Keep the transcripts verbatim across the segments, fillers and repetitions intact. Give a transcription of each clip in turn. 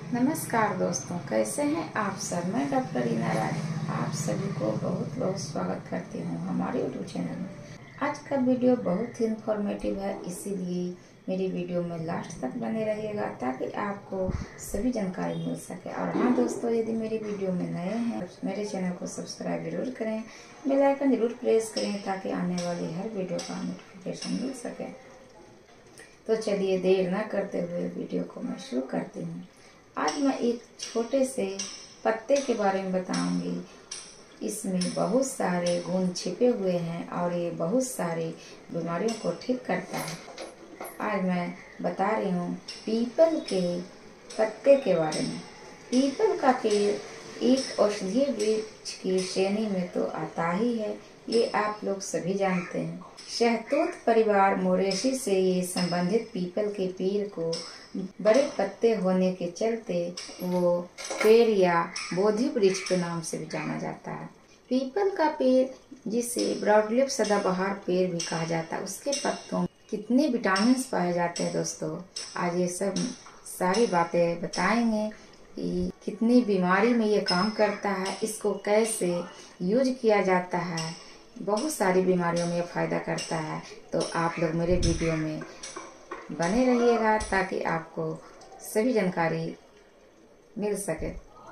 नमस्कार दोस्तों, कैसे हैं आप सब। मैं डॉक्टर रीना राय आप सभी को बहुत बहुत स्वागत करती हूं हमारे यूट्यूब चैनल में। आज का वीडियो बहुत ही इन्फॉर्मेटिव है, इसीलिए मेरी वीडियो में लास्ट तक बने रहिएगा ताकि आपको सभी जानकारी मिल सके। और हाँ दोस्तों, यदि मेरी वीडियो में नए हैं मेरे चैनल को सब्सक्राइब जरूर करें, बेल आइकन जरूर प्रेस करें ताकि आने वाली हर वीडियो का नोटिफिकेशन मिल सके। तो चलिए देर न करते हुए वीडियो को मैं शुरू करती हूँ। आज मैं एक छोटे से पत्ते के बारे में बताऊंगी। इसमें बहुत सारे गुण छिपे हुए हैं और ये बहुत सारी बीमारियों को ठीक करता है। आज मैं बता रही हूँ पीपल के पत्ते के बारे में। पीपल का पेड़ एक औषधीय वृक्ष की श्रेणी में तो आता ही है, ये आप लोग सभी जानते हैं। शहतूत परिवार मोरेशी से ये संबंधित पीपल के पेड़ को बड़े पत्ते होने के चलते वो पेड़ या बोधि वृक्ष के नाम से भी जाना जाता है। पीपल का पेड़, जिसे ब्रॉडलीफ सदाबहार पेड़ भी कहा जाता है, उसके पत्तों में कितने विटामिन पाए जाते हैं दोस्तों। आज ये सब सारी बातें बताएंगे कि कितनी बीमारी में ये काम करता है, इसको कैसे यूज किया जाता है। बहुत सारी बीमारियों में ये फायदा करता है। तो आप लोग मेरे वीडियो में बने रहिएगा ताकि आपको सभी जानकारी मिल सके।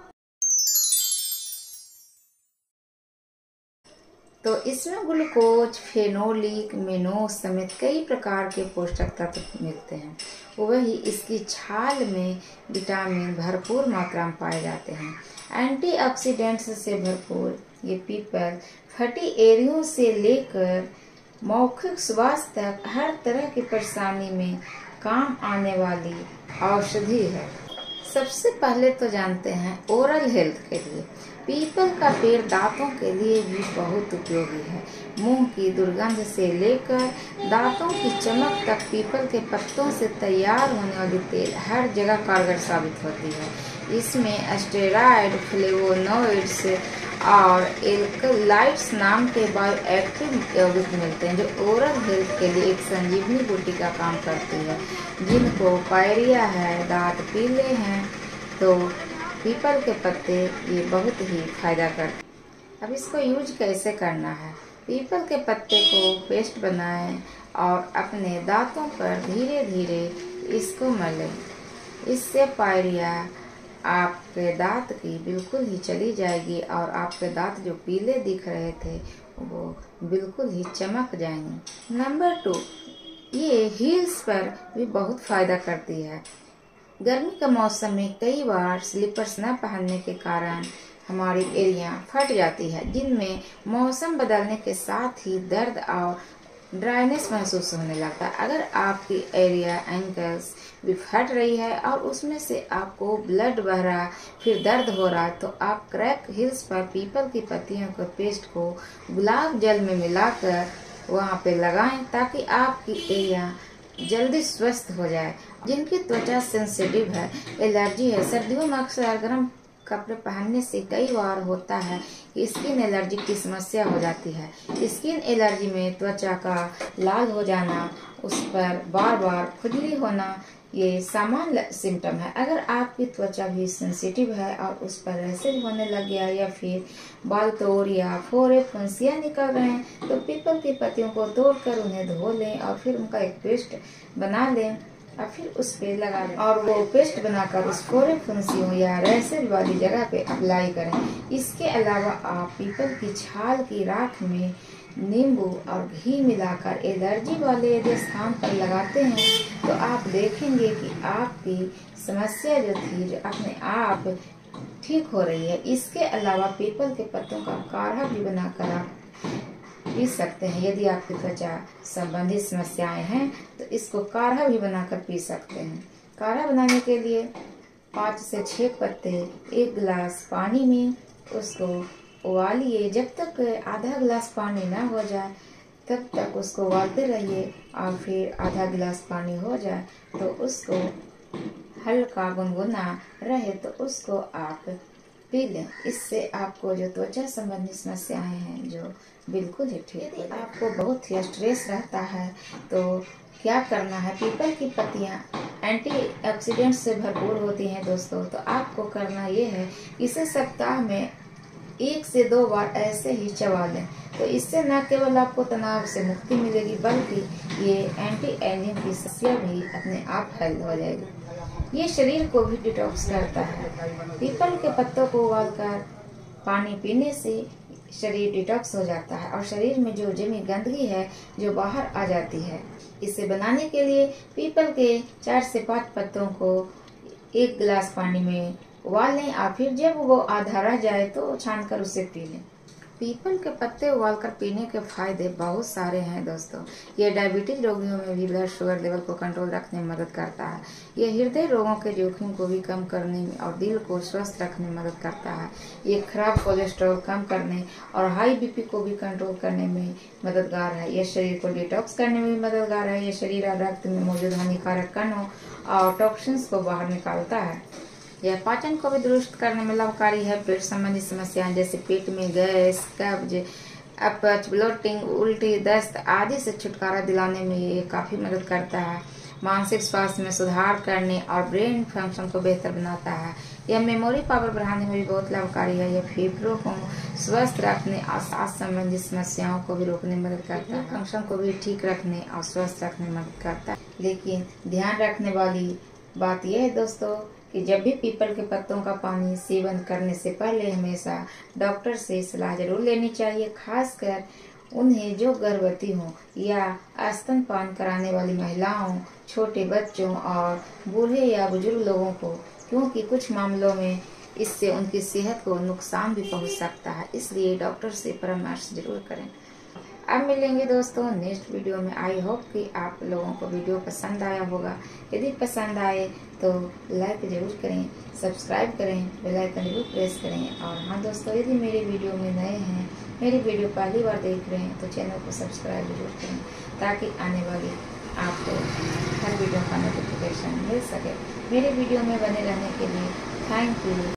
तो इसमें ग्लूकोज, फेनोलिक, मेनोस समेत कई प्रकार के पोषक तत्व मिलते हैं। वही इसकी छाल में विटामिन भरपूर मात्रा में पाए जाते हैं। एंटीऑक्सीडेंट्स से भरपूर ये पीपल फटी एड़ियों से लेकर मौखिक स्वास्थ्य तक हर तरह की परेशानी में काम आने वाली औषधि है। सबसे पहले तो जानते हैं ओरल हेल्थ के लिए पीपल का पेड़ दांतों के लिए भी बहुत उपयोगी है। मुंह की दुर्गंध से लेकर दांतों की चमक तक पीपल के पत्तों से तैयार होने वाली तेल हर जगह कारगर साबित होती है। इसमें स्टेरॉइड, फ्लेवोनोइड्स और एल्कलाइड्स नाम के बायोएक्टिव यौगिक मिलते हैं जो ओरल हेल्थ के लिए एक संजीवनी बूटी का काम करती है। जिनको पायरिया है, दांत पीले हैं, तो पीपल के पत्ते ये बहुत ही फायदा करते हैं। अब इसको यूज कैसे करना है। पीपल के पत्ते को पेस्ट बनाएं और अपने दांतों पर धीरे धीरे इसको मलें। इससे पायरिया आपके दांत की बिल्कुल ही चली जाएगी और आपके दांत जो पीले दिख रहे थे वो बिल्कुल ही चमक जाएंगे। नंबर टू, ये हील्स पर भी बहुत फायदा करती है। गर्मी के मौसम में कई बार स्लीपर्स न पहनने के कारण हमारी एड़ियां फट जाती है, जिनमें मौसम बदलने के साथ ही दर्द और ड्राइनेस महसूस होने लगता है। अगर आपकी एरिया एंकल्स भी फट रही है और उसमें से आपको ब्लड बह रहा, फिर दर्द हो रहा, तो आप क्रैक हिल्स पर पीपल की पत्तियों के पेस्ट को गुलाब जल में मिलाकर वहां पे लगाएं ताकि आपकी एरिया जल्दी स्वस्थ हो जाए। जिनकी त्वचा सेंसिटिव है, एलर्जी है, सर्दियों में अक्सर गर्म कपड़े पहनने से कई बार होता है कि स्किन एलर्जी की समस्या हो जाती है। स्किन एलर्जी में त्वचा का लाल हो जाना, उस पर बार बार खुजली होना, ये सामान्य सिम्टम है। अगर आपकी त्वचा भी सेंसिटिव है और उस पर रैशेज होने लग गया या फिर बाल तोड़ या फोरे फुंसियाँ निकल रहे हैं, तो पीपल की पत्तियों को तोड़कर उन्हें धो लें और फिर उनका एक पेस्ट बना लें और फिर उस पे लगा लें और वो पेस्ट बनाकर उस फोरे फुंसियों या रैशेज वाली जगह पे अप्लाई करें। इसके अलावा आप पीपल की छाल की राख में नींबू और घी मिलाकर एलर्जी वाले यदि स्थान पर लगाते हैं तो आप देखेंगे कि आपकी समस्या जो थी जो अपने आप ठीक हो रही है। इसके अलावा पीपल के पत्तों का काढ़ा भी बनाकर आप पी सकते हैं। यदि आपकी त्वचा संबंधी समस्याएं हैं तो इसको काढ़ा भी बनाकर पी सकते हैं। काढ़ा बनाने के लिए पाँच से छह पत्ते एक गिलास पानी में उसको उबालिए। जब तक आधा गिलास पानी ना हो जाए तब तक उसको उबालते रहिए और फिर आधा गिलास पानी हो जाए तो उसको हल्का गुनगुना रहे तो उसको आप पी लें। इससे आपको जो त्वचा संबंधी समस्याएं हैं जो बिल्कुल ही ठीक। यदि आपको बहुत ही स्ट्रेस रहता है तो क्या करना है, पीपल की पत्तियां एंटीऑक्सीडेंट से भरपूर होती हैं दोस्तों। तो आपको करना ये है, इसे सप्ताह में एक से दो बार ऐसे ही चबा लें। तो इससे न केवल आपको तनाव से मुक्ति मिलेगी, बल्कि ये एंटी एजिंग की समस्या भी अपने आप हल हो जाएगी। ये शरीर को भी डिटॉक्स करता है। पीपल के पत्तों को उबालकर पानी पीने से शरीर डिटॉक्स हो जाता है और शरीर में जो जमी गंदगी है जो बाहर आ जाती है। इसे बनाने के लिए पीपल के चार से पाँच पत्तों को एक गिलास पानी में उबाल लें और फिर जब वो आधा रह जाए तो छानकर उसे पी लें। पीपल के पत्ते उबालकर पीने के फायदे बहुत सारे हैं दोस्तों। ये डायबिटीज रोगियों में भी ब्लड शुगर लेवल को कंट्रोल रखने में मदद करता है। ये हृदय रोगों के जोखिम को भी कम करने में और दिल को स्वस्थ रखने में मदद करता है। ये खराब कोलेस्ट्रॉल कम करने और हाई बीपी को भी कंट्रोल करने में मददगार है। यह शरीर को डिटॉक्स करने में भी मददगार है। यह शरीर और रक्त में मौजूद हानिकारक कणों और टॉक्सिन्स को बाहर निकालता है। यह पाचन को भी दुरुस्त करने में लाभकारी है। पेट संबंधी समस्याएं जैसे पेट में गैस, कब्ज, अपच, ब्लोटिंग, उल्टी, दस्त आदि से छुटकारा दिलाने में ये काफी मदद करता है। मानसिक स्वास्थ्य में सुधार करने और ब्रेन फंक्शन को बेहतर बनाता है। यह मेमोरी पावर बढ़ाने में भी बहुत लाभकारी है। यह फेफड़ों को स्वस्थ रखने और सांस संबंधी समस्याओं को भी रोकने में मदद करता है। फंक्शन को भी ठीक रखने और स्वस्थ रखने में मदद करता है। लेकिन ध्यान रखने वाली बात यह है दोस्तों कि जब भी पीपल के पत्तों का पानी सेवन करने से पहले हमेशा डॉक्टर से सलाह जरूर लेनी चाहिए, खासकर उन्हें जो गर्भवती हों या स्तनपान कराने वाली महिलाओं, छोटे बच्चों और बूढ़े या बुजुर्ग लोगों को, क्योंकि कुछ मामलों में इससे उनकी सेहत को नुकसान भी पहुंच सकता है। इसलिए डॉक्टर से परामर्श जरूर करें। अब मिलेंगे दोस्तों नेक्स्ट वीडियो में। आई होप कि आप लोगों को वीडियो पसंद आया होगा। यदि पसंद आए तो लाइक जरूर करें, सब्सक्राइब करें, बेल आइकन जरूर प्रेस करें। और हाँ दोस्तों, यदि मेरे वीडियो में नए हैं, मेरी वीडियो पहली बार देख रहे हैं, तो चैनल को सब्सक्राइब जरूर करें ताकि आने वाली आपको हर वीडियो का नोटिफिकेशन मिल सके। मेरे वीडियो में बने रहने के लिए थैंक यू।